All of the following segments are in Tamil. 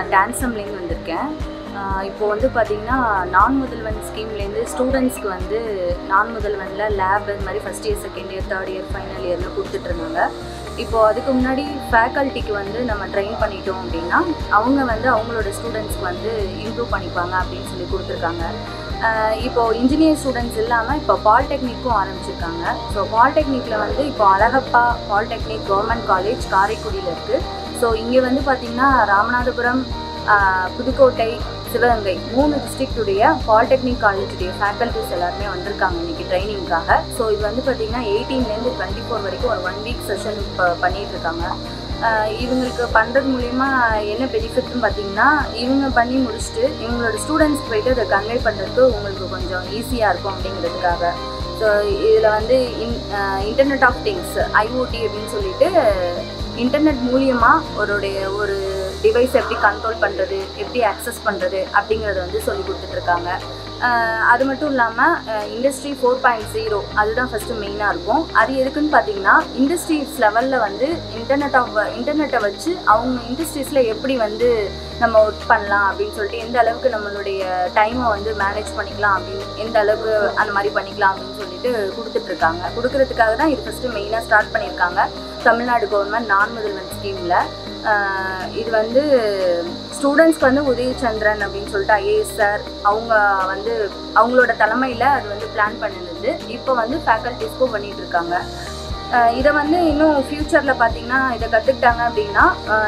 நான் டான்சம்லேருந்து வந்திருக்கேன். இப்போ வந்து பார்த்திங்கன்னா நான் முதல்வன் ஸ்கீம்லேருந்து ஸ்டூடெண்ட்ஸ்க்கு வந்து நான் முதல்வனில் லேப் இது மாதிரி first year, second year, third year, final இயரில் கொடுத்துட்ருந்தாங்க. இப்போது அதுக்கு முன்னாடி ஃபேக்கல்ட்டிக்கு வந்து நம்ம ட்ரெயின் பண்ணிட்டோம் அப்படின்னா அவங்க வந்து அவங்களோட ஸ்டூடெண்ட்ஸ்க்கு வந்து இம்ப்ரூவ் பண்ணிப்பாங்க அப்படின்னு சொல்லி கொடுத்துருக்காங்க. இப்போது இன்ஜினியர் ஸ்டூடெண்ட்ஸ் இல்லாமல் இப்போ பாலிடெக்னிக்கும் ஆரம்பிச்சிருக்காங்க. ஸோ பாலிடெக்னிக்கில் வந்து இப்போ அழகப்பா பாலிடெக்னிக் கவர்மெண்ட் காலேஜ் காரைக்குடியில் இருக்குது. ஸோ இங்கே வந்து பார்த்திங்கன்னா ராமநாதபுரம், புதுக்கோட்டை, சிவகங்கை 3 டிஸ்ட்ரிக்டுடைய பாலிடெக்னிக் காலேஜுடைய ஃபேக்கல்ட்டிஸ் எல்லாருமே வந்திருக்காங்க இன்றைக்கி ட்ரைனிங்காக. ஸோ இது வந்து பார்த்திங்கன்னா 18லேருந்து 24 வரைக்கும் ஒரு 1 வீக் செஷன் இப்போ பண்ணிகிட்ருக்காங்க. இவங்களுக்கு பண்ணுறது மூலிமா என்ன பெனிஃபிட்னு பார்த்திங்கன்னா இவங்க பண்ணி முடிச்சுட்டு இவங்களோட ஸ்டூடெண்ட்ஸ் போய்ட்டு அதை கன்வே பண்ணுறதுக்கு உங்களுக்கு கொஞ்சம் ஈஸியாக இருக்கும் அப்படிங்கிறதுக்காக. ஸோ இதில் வந்து இன்டர்நெட் ஆஃப் திங்ஸ் IoT அப்படின்னு சொல்லிட்டு இன்டர்நெட் மூலியமாக ஒரு டிவைஸ் எப்படி கண்ட்ரோல் பண்ணுறது, எப்படி ஆக்சஸ் பண்ணுறது அப்படிங்கிறத வந்து சொல்லி கொடுத்துட்ருக்காங்க. அது மட்டும் இல்லாமல் இண்டஸ்ட்ரி 4.0 அதுதான் ஃபஸ்ட்டு மெயினாக இருக்கும். அது எதுக்குன்னு பார்த்தீங்கன்னா இண்டஸ்ட்ரீஸ் லெவலில் வந்து இன்டர்நெட்டை வச்சு அவங்க இண்டஸ்ட்ரீஸில் எப்படி வந்து நம்ம ஒர்க் பண்ணலாம் அப்படின்னு சொல்லிட்டு எந்த அளவுக்கு நம்மளுடைய டைமை வந்து மேனேஜ் பண்ணிக்கலாம் அப்படின்னு எந்த அளவுக்கு அந்த மாதிரி பண்ணிக்கலாம் அப்படின்னு சொல்லிட்டு கொடுத்துட்ருக்காங்க. கொடுக்கறதுக்காக தான் இது ஃபஸ்ட்டு மெயினாக ஸ்டார்ட் பண்ணியிருக்காங்க தமிழ்நாடு கவர்மெண்ட் நான் முதல்வன் ஸ்கீமில். இது வந்து ஸ்டூடெண்ட்ஸ்க்கு வந்து உதயச்சந்திரன் அப்படின்னு சொல்லிட்டு IAS சார் அவங்க வந்து அவங்களோட தலைமையில் அது வந்து பிளான் பண்ணினது. இப்போ வந்து ஃபேக்கல்ட்டிஸ்க்கும் பண்ணிகிட்ருக்காங்க. இதை வந்து இன்னும் ஃப்யூச்சரில் பார்த்திங்கன்னா இதை கற்றுக்கிட்டாங்க அப்படின்னா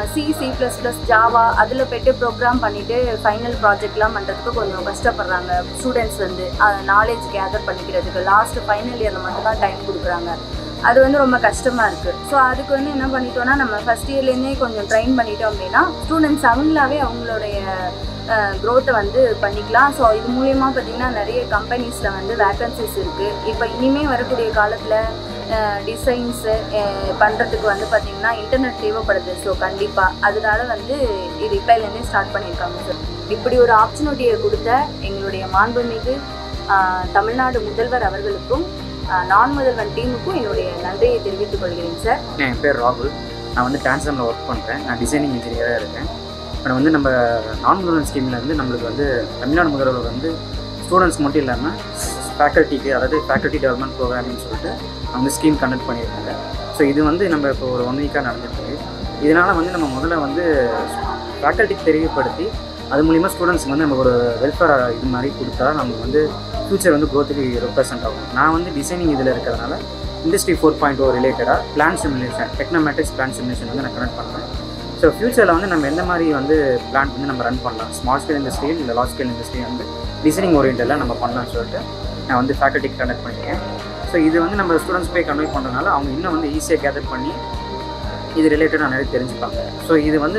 C++, ஜாவா அதில் போய்ட்டு ப்ரோக்ராம் பண்ணிவிட்டு ஃபைனல் ப்ராஜெக்ட்லாம் பண்ணுறதுக்கு கொஞ்சம் கஷ்டப்படுறாங்க ஸ்டூடெண்ட்ஸ் வந்து நாலேஜ் கேதர் பண்ணிக்கிறதுக்கு. லாஸ்ட்டு ஃபைனல் இயரில் மட்டும்தான் டைம் கொடுக்குறாங்க. அது வந்து ரொம்ப கஷ்டமாக இருக்குது. ஸோ அதுக்கு வந்து என்ன பண்ணிட்டோன்னா நம்ம ஃபஸ்ட் இயர்லேருந்தே கொஞ்சம் ட்ரெயின் பண்ணிட்டோம் அப்படின்னா ஸ்டூடெண்ட்ஸ் அவங்களாவே அவங்களுடைய க்ரோத்தை வந்து பண்ணிக்கலாம். ஸோ இது மூலயமா பார்த்திங்கன்னா நிறைய கம்பெனிஸில் வந்து வேக்கன்சிஸ் இருக்குது. இப்போ இனிமேல் வரக்கூடிய காலத்தில் டிசைன்ஸு பண்ணுறதுக்கு வந்து பார்த்திங்கன்னா இன்டர்நெட் தேவைப்படுது. ஸோ கண்டிப்பாக அதனால வந்து இது இப்போலேருந்தே ஸ்டார்ட் பண்ணியிருக்காங்க சார். இப்படி ஒரு ஆப்பர்ச்சுனிட்டியை கொடுத்த எங்களுடைய மாண்புமிகு தமிழ்நாடு முதல்வர் அவர்களுக்கும் நான் முதல்வன் டீமுக்கும் என்னுடைய நன்றியை தெரிவித்துக் கொள்கிறேன் சார். என் பேர் ராகுல். நான் வந்து டான்சமில் ஒர்க் பண்ணுறேன். நான் டிசைனிங் இன்ஜினியராக இருக்கேன். இப்போ வந்து நம்ம நான் முதல்வன் ஸ்கீமில் வந்து நம்மளுக்கு வந்து தமிழ்நாடு முதல்வர் வந்து ஸ்டூடெண்ட்ஸ் மட்டும் இல்லாமல் ஃபேக்கல்ட்டிக்கு, அதாவது ஃபேக்கல்ட்டி டெவலப்மெண்ட் ப்ரோக்ராம்னு சொல்லிட்டு அவங்க ஸ்கீம் கண்டக்ட் பண்ணியிருக்காங்க. ஸோ இது வந்து நம்ம இப்போ ஒரு 1 வீக்காக நடந்துருக்கு. இதனால் வந்து நம்ம முதல்ல வந்து ஃபேக்கல்ட்டிக்கு தெரியப்படுத்தி அது மூலிமா ஸ்டூடெண்ட்ஸுக்கு வந்து நம்ம ஒரு வெல்ஃபேர் இது மாதிரி கொடுத்தா நமக்கு வந்து ஃப்யூச்சர் வந்து க்ரோத்துக்கு ரெப்ரசென்ட் ஆகும். நான் வந்து டிசைனிங் இதில் இருக்கிறதுனால இண்டஸ்ட்ரி 4.0 ரிலேட்டடாக plan simulation, Tecnomatix plan simulation வந்து நான் கனெக்ட் பண்ணுறேன். ஸோ ஃப்யூச்சரில் வந்து நம்ம எந்த மாதிரி வந்து பிளான் வந்து நம்ம ரன் பண்ணலாம், ஸ்மால் ஸ்கேல் இண்டஸ்ட்ரியில் இல்லை லார்ஜ் ஸ்கேல் இண்டஸ்ட்ரி வந்து டிசைனிங் ஓரியன்டெல்லாம் நம்ம பண்ணலாம்னு சொல்லிட்டு நான் வந்து ஃபேக்கல்ட்டிக்கு கனெக்ட் பண்ணியிருக்கேன். ஸோ இது வந்து நம்ம ஸ்டூடெண்ட்ஸ் போய் கன்வே பண்ணுறதுனால அவங்க இன்னும் வந்து ஈஸியாக கேதர் பண்ணி இது ரிலேட்டடாக நிறைய தெரிஞ்சுப்பாங்க. ஸோ இது வந்து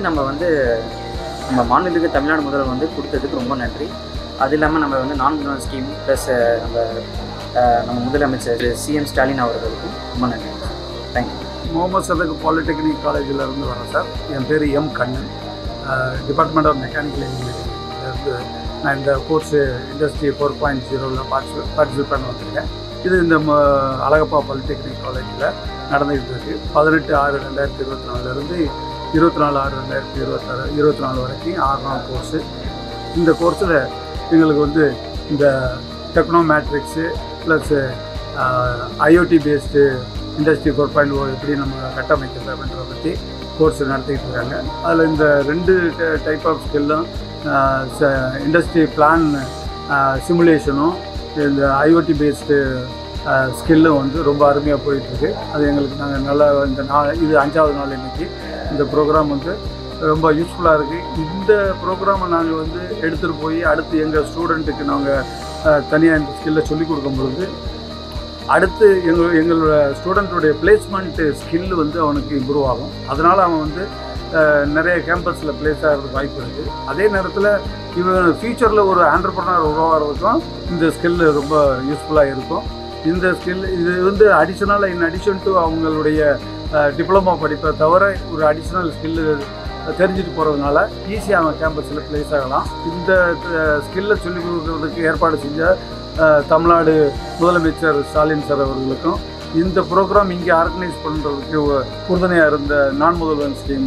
நம்ம மாநிலத்துக்கு தமிழ்நாடு முதல்வர் வந்து கொடுத்ததுக்கு ரொம்ப நன்றி. அது இல்லாமல் நம்ம வந்து நான் முதல்வன் ஸ்கீம் ப்ளஸ் நம்ம முதலமைச்சர் CM ஸ்டாலின் அவர்களுக்கும் ரொம்ப நன்றி. தேங்க்யூ. முகமது சதக் பாலிடெக்னிக் காலேஜில் இருந்து வரேன் சார். என் பேர் M. Kannan. Department of mechanical இன்ஜினியரிங்லேருந்து நான் இந்த கோர்ஸு இண்டஸ்ட்ரி 4.0ல் பார்ட்டிசிபேட் பண்ண வந்திருக்கேன். இது இந்த அழகப்பா பாலிடெக்னிக் காலேஜில் நடந்துகிட்டு இருக்குது. 18/6/2024 24/6/2024 வரைக்கும் 6 நாள் கோர்ஸு. இந்த கோர்ஸில் எங்களுக்கு வந்து இந்த Tecnomatix plus IoT based industry 4.0 எப்படி நம்ம கட்டமைக்கிறது அப்படின்றத பற்றி கோர்ஸ் நடத்திக்கிட்டு இருக்காங்க. அதில் இந்த 2 டைப் ஆஃப் ஸ்கில்லும் இண்டஸ்ட்ரி பிளான் சிமுலேஷனும் இந்த IoT பேஸ்டு ஸ்கில்லும் வந்து ரொம்ப அருமையாக போயிட்டுருக்கு. அது எங்களுக்கு நாங்கள் நல்லா இது 5வது நாள் இன்றைக்கி இந்த ப்ரோக்ராம் வந்து ரொம்ப யூஸ்ஃபுல்லாக இருக்குது. இந்த ப்ரோக்ராமை நாங்கள் வந்து எடுத்துகிட்டு போய் அடுத்து எங்கள் ஸ்டூடெண்ட்டுக்கு நாங்கள் தனியாக இந்த ஸ்கில்லை சொல்லிக் கொடுக்கும் பொழுது அடுத்து எங்களோட ஸ்டூடெண்ட்டுடைய பிளேஸ்மெண்ட்டு ஸ்கில் வந்து அவனுக்கு இம்ப்ரூவ் ஆகும். அதனால் அவன் வந்து நிறைய கேம்பஸில் பிளேஸ் ஆகிறதுக்கு வாய்ப்பு இருக்குது. அதே நேரத்தில் இவன் ஃப்யூச்சரில் ஒரு ஆண்டர்ப்ரனர் உருவாகிறதுக்கும் இந்த ஸ்கில் ரொம்ப யூஸ்ஃபுல்லாக இருக்கும். இந்த ஸ்கில் இது வந்து அடிஷ்னலாக இன் அடிஷன் டு அவங்களுடைய டிப்ளமா படிப்பை தவிர ஒரு அடிஷ்னல் ஸ்கில்லு தெரிஞ்சுட்டு போகிறதுனால ஈஸியாக அவன் கேம்பஸில் பிளேஸ் ஆகலாம். இந்த ஸ்கில்லை சொல்லிக் கொடுக்குறதுக்கு ஏற்பாடு செஞ்ச தமிழ்நாடு முதலமைச்சர் ஸ்டாலின் சார் அவர்களுக்கும் இந்த ப்ரோக்ராம் இங்கே ஆர்கனைஸ் பண்ணுறதுக்கு உறுதுணையாக இருந்த நான் முதல்வன் ஸ்கீமு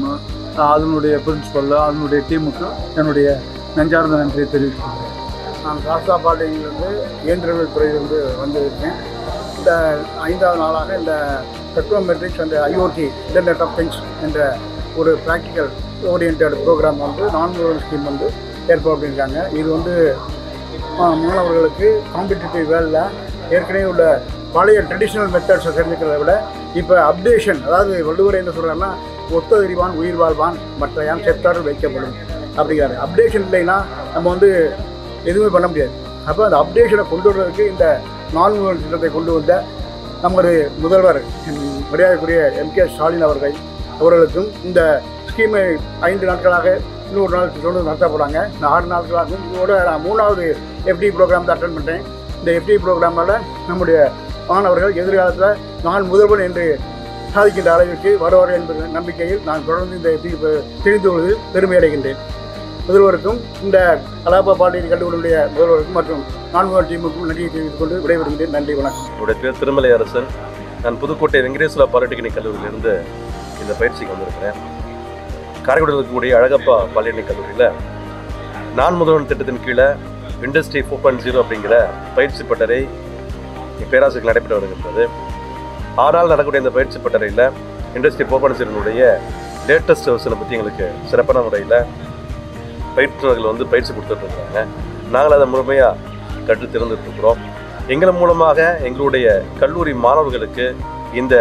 அதனுடைய பிரின்சிபல் அதனுடைய டீமுக்கு என்னுடைய நெஞ்சார்ந்த நன்றியை தெரிவித்துக்கிறேன். நான் சாஸ்தா பாலிடெக்னிக்லேருந்து இயந்திரவியல் துறையிலிருந்து வந்திருக்கேன். இந்த 5வது நாளாக இந்த Tecnomatix and IoT internet of things என்ற ஒரு ப்ராக்டிக்கல் ஓரியன்டட் ப்ரோக்ராம் வந்து நான் ஸ்கீம் வந்து ஏற்பாடு பண்ணியிருக்காங்க. இது வந்து மாணவர்களுக்கு காம்படிட்டிவ் வேலையில் ஏற்கனவே உள்ள பழைய ட்ரெடிஷ்னல் மெத்தட்ஸை தெரிஞ்சுக்கிறத விட இப்போ அப்டேஷன், அதாவது வள்ளுவர் என்ன சொல்கிறாருன்னா ஒத்தறிவான் உயிர் வாழ்வான் மற்ற யான் செத்தாறு வைக்கப்படும் அப்படிங்கிறாரு. அப்டேஷன் இல்லைன்னா நம்ம வந்து எதுவுமே பண்ண முடியாது. அப்போ அந்த அப்டேஷனை கொண்டு வருவதற்கு இந்த நான் திட்டத்தை கொண்டு வந்த நமது முதல்வர் மரியாதைக்குரிய MK ஸ்டாலின் அவர்களுக்கும் இந்த ஸ்கீமை 5 நாட்களாக இன்னொரு நாள் தொடர்ந்து நடத்த போகிறாங்க. இந்த 6 நாட்களாகவும் இதோட நான் 3வது FD ப்ரோக்ராம் தான் அட்டன் பண்ணுறேன். இந்த FD ப்ரோக்ராமால் நம்முடைய மாணவர்கள் எதிர்காலத்தில் நான் முதல்வன் என்று சாதிக்கின்ற அளவிற்கு வருவார்கள் என்ற நம்பிக்கையில் நான் தொடர்ந்து இந்த FD தெரிந்து கொள்வதில் பெருமை அடைகின்றேன். முதல்வருக்கும் இந்த அலகாபாத் பாலிடெக்னிக் கல்லூரியுடைய முதல்வருக்கும் மற்றும் நான்கு டீமுக்கும் நன்றியை தெரிவித்துக் கொண்டு விடைபெறுகின்றேன். நன்றி, வணக்கம். என்னுடைய பேர் திருமலை அரசன். நான் புதுக்கோட்டை வெங்கடேஸ்வரா பாலிடெக்னிக் கல்லூரியிலிருந்து இந்த பயிற்சிக்கு வந்திருக்கிறேன். காரைக்குடியில் இருக்கக்கூடிய அழகப்பா பாலிடெக்னிக் கல்லூரியில் நான் முதல்வன் திட்டத்தின் கீழே இண்டஸ்ட்ரி 4.0 அப்படிங்கிற பயிற்சி பட்டறை பேராசிரியர்கள் நடைபெற்று வருகின்றது. 6 நாள் நடக்கக்கூடிய இந்த பயிற்சி பட்டறையில் இண்டஸ்ட்ரி 4.0 லேட்டஸ்ட் வெர்ஷனை பற்றி எங்களுக்கு சிறப்பான முறையில் பயிற்றுனர்கள் வந்து பயிற்சி கொடுத்துட்ருக்குறாங்க. நாங்கள் அதை முழுமையாக கற்று திறந்துட்டுருக்குறோம். எங்கள் மூலமாக எங்களுடைய கல்லூரி மாணவர்களுக்கு இந்த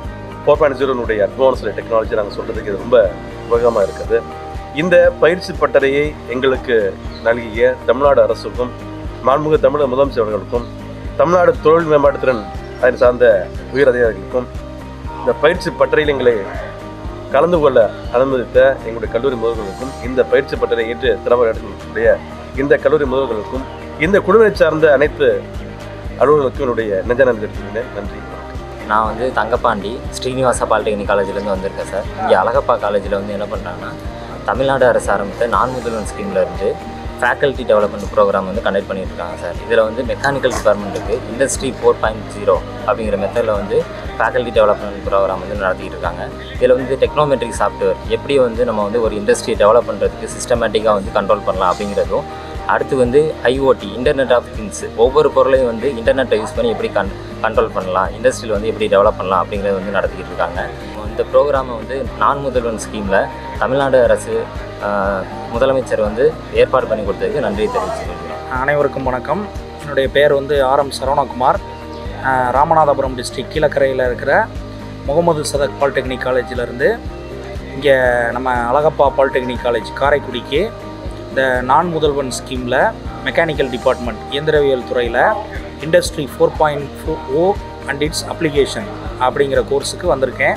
4.0 அட்வான்ஸ்டு டெக்னாலஜி நாங்கள் சொல்கிறதுக்கு இது ரொம்ப உபயோகமாக இருக்குது. இந்த பயிற்சி பட்டறையை எங்களுக்கு நல்கிய தமிழ்நாடு அரசுக்கும் மாண்புமிகு தமிழக முதலமைச்சர் அவர்களுக்கும் தமிழ்நாடு தொழில் மேம்பாட்டுத்திறன் அதன் சார்ந்த உயர் அதிகாரிகளுக்கும் இந்த பயிற்சி பட்டறையில் எங்களை கலந்து கொள்ள அனுமதித்த எங்களுடைய கல்லூரி முதல்வர்களுக்கும் இந்த பயிற்சி பட்டறை ஏற்று திறமை எடுக்கக்கூடிய இந்த கல்லூரி முதல்வர்களுக்கும் இந்த குழுவை சார்ந்த அனைத்து அலுவலர்களுக்கும் என்னுடைய நெஞ்ச நன்றி தெரிவிக்கிறேன். நன்றி. நான் வந்து தங்கப்பாண்டி ஸ்ரீனிவாசா பாலிடெக்னிக் காலேஜ்லேருந்து வந்திருக்கேன் சார். இங்கே அழகப்பா காலேஜில் வந்து என்ன பண்ணுறாங்கன்னா தமிழ்நாடு அரசு ஆரம்பித்த நான் முதல்வன் ஸ்கீம்லேருந்து ஃபேக்கல்ட்டி டெவலப்மெண்ட் ப்ரோக்ராம் வந்து கண்டக்ட் பண்ணியிருக்காங்க சார். இதில் வந்து மெக்கானிக்கல் டிபார்ட்மெண்ட்டுக்கு இண்டஸ்ட்ரி 4.0 அப்படிங்கிற மெத்தடில் வந்து ஃபேக்கல்ட்டி டெவலப்மெண்ட் ப்ரோக்ராம் வந்து நடத்திட்டு இருக்காங்க. இதில் வந்து டெக்னோமெட்ரிக் சாஃப்ட்வேர் எப்படி வந்து நம்ம வந்து ஒரு இண்டஸ்ட்ரியை டெவலப் பண்ணுறதுக்கு சிஸ்டமேட்டிக்காக வந்து கண்ட்ரோல் பண்ணலாம் அப்படிங்கிறதும், அடுத்து வந்து IoT இன்டர்நெட் ஆஃப் திங்ஸ் ஒவ்வொரு பொருளையும் வந்து இன்டர்நெட்டை யூஸ் பண்ணி எப்படி கண்ட்ரோல் பண்ணலாம், இண்டஸ்ட்ரியில் வந்து எப்படி டெவலப் பண்ணலாம் அப்படிங்கிறத வந்து நடத்திக்கிட்டு இருக்காங்க. இந்த ப்ரோக்ராமை வந்து நான் முதல்வன் ஸ்கீமில் தமிழ்நாடு அரசு முதலமைச்சர் வந்து ஏற்பாடு பண்ணி கொடுத்ததுக்கு நன்றி தெரிவிச்சுக்கிறேன். அனைவருக்கும் வணக்கம். என்னுடைய பேர் வந்து RM சரவணகுமார். ராமநாதபுரம் டிஸ்ட்ரிக்ட் கீழக்கரையில் இருக்கிற முகமது சதக் பாலிடெக்னிக் காலேஜிலேருந்து இங்கே நம்ம அழகப்பா பாலிடெக்னிக் காலேஜ் காரைக்குடிக்கு இந்த நான் முதல்வன் ஸ்கீமில் மெக்கானிக்கல் டிபார்ட்மெண்ட் இயந்திரவியல் துறையில் இண்டஸ்ட்ரி 4.0 அண்ட் இட்ஸ் அப்ளிகேஷன் அப்படிங்கிற கோர்ஸுக்கு வந்திருக்கேன்.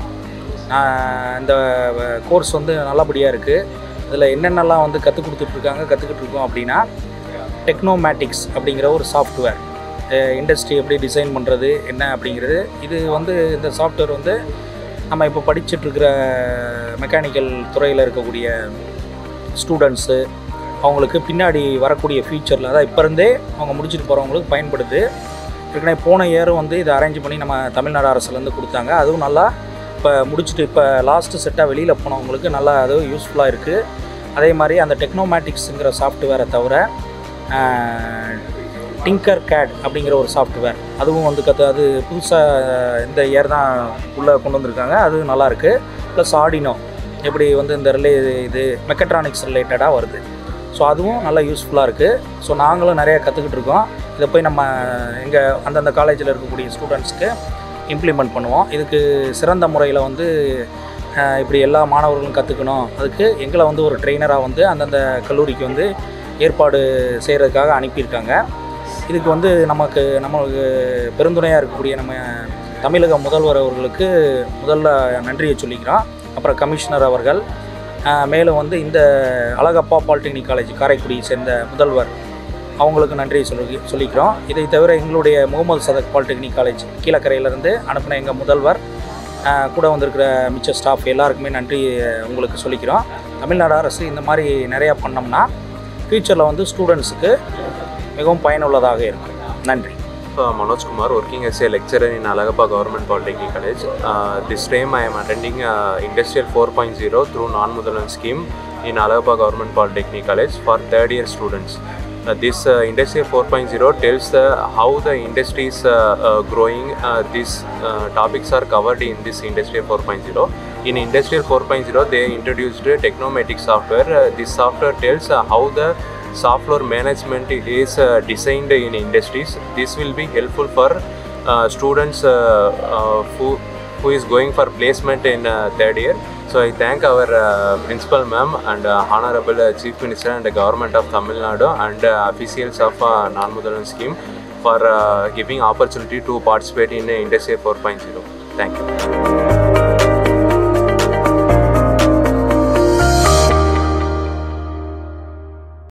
இந்த கோர்ஸ் வந்து நல்லபடியாக இருக்குது. இதில் என்னென்னலாம் வந்து கற்றுக்கிட்டு இருக்கோம் அப்படின்னா டெக்னோமேட்டிக்ஸ் அப்படிங்கிற ஒரு சாஃப்ட்வேர், இண்டஸ்ட்ரி எப்படி டிசைன் பண்ணுறது என்ன அப்படிங்கிறது. இது வந்து இந்த சாஃப்ட்வேர் வந்து நம்ம இப்போ படிச்சுட்ருக்கிற மெக்கானிக்கல் துறையில் இருக்கக்கூடிய ஸ்டூடெண்ட்ஸு அவங்களுக்கு பின்னாடி வரக்கூடிய ஃபியூச்சரில், அதாவது இப்போ இருந்தே அவங்க முடிச்சுட்டு போகிறவங்களுக்கு பயன்படுது. ஏற்கனவே போன இயரும் வந்து இதை அரேஞ்ச் பண்ணி நம்ம தமிழ்நாடு அரசுலேருந்து கொடுத்தாங்க. அதுவும் நல்லா இப்போ முடிச்சுட்டு இப்போ லாஸ்ட்டு செட்டாக வெளியில் போனவங்களுக்கு நல்லா அதுவும் யூஸ்ஃபுல்லாக இருக்குது. அதே மாதிரி அந்த டெக்னோமேட்டிக்ஸுங்கிற சாஃப்ட்வேரை தவிர டிங்கர் கேட் அப்படிங்கிற ஒரு சாஃப்ட்வேர் அதுவும் வந்து அது புதுசாக இந்த இயர் தான் உள்ளே கொண்டு வந்திருக்காங்க. அது நல்லாயிருக்கு. ப்ளஸ் ஆர்டினோ எப்படி வந்து இந்த இது மெக்கட்ரானிக்ஸ் ரிலேட்டடாக வருது. ஸோ அதுவும் நல்லா யூஸ்ஃபுல்லாக இருக்குது. ஸோ நாங்களும் நிறையா கற்றுக்கிட்டு இருக்கோம். இதை போய் நம்ம எங்கள் அந்தந்த காலேஜில் இருக்கக்கூடிய ஸ்டூடெண்ட்ஸ்க்கு இம்ப்ளிமெண்ட் பண்ணுவோம். இதுக்கு சிறந்த முறையில் வந்து இப்படி எல்லா மாணவர்களும் கற்றுக்கணும், அதுக்கு எங்களை வந்து ஒரு ட்ரெயினராக வந்து அந்தந்த கல்லூரிக்கு வந்து ஏற்பாடு செய்கிறதுக்காக அனுப்பியிருக்காங்க. இதுக்கு வந்து நம்மளுக்கு பெருந்துணையாக இருக்கக்கூடிய நம்ம தமிழக முதல்வர் அவர்களுக்கு முதல்ல நன்றியை சொல்லிக்கிறோம். அப்புறம் கமிஷனர் அவர்கள், மேலும் வந்து இந்த அழகப்பா பாலிடெக்னிக் காலேஜ் காரைக்குடியை சேர்ந்த முதல்வர் அவங்களுக்கு நன்றியை சொல்லிக்கிறோம். இதை தவிர எங்களுடைய முகமது சதக் பாலிடெக்னிக் காலேஜ் கீழக்கரையிலேருந்து அனுப்பின எங்கள் முதல்வர் கூட வந்திருக்கிற மிச்ச ஸ்டாஃப் எல்லாருக்குமே நன்றி உங்களுக்கு சொல்லிக்கிறோம். தமிழ்நாடு அரசு இந்த மாதிரி நிறையா பண்ணோம்னா ஃப்யூச்சரில் வந்து ஸ்டூடெண்ட்ஸுக்கு மிகவும் பயனுள்ளதாக இருக்கும். நன்றி. Manoj Kumar, working as a lecturer in Alagappa Government Polytechnic College. This time I am attending Industrial 4.0 through non-Mudhalan scheme in Alagappa Government Polytechnic College for third year students. This Industrial 4.0 tells how the industry is growing. These topics are covered in this Industrial 4.0. In Industrial 4.0, they introduced Technomatic software. This software tells how the software management is designed in industries. This will be helpful for students who is going for placement in third year. So I thank our Principal Ma'am and Honorable Chief Minister and the Government of Tamil Nadu and officials of Non-Mudhalan scheme for giving opportunity to participate in Industry 4.0. Thank you.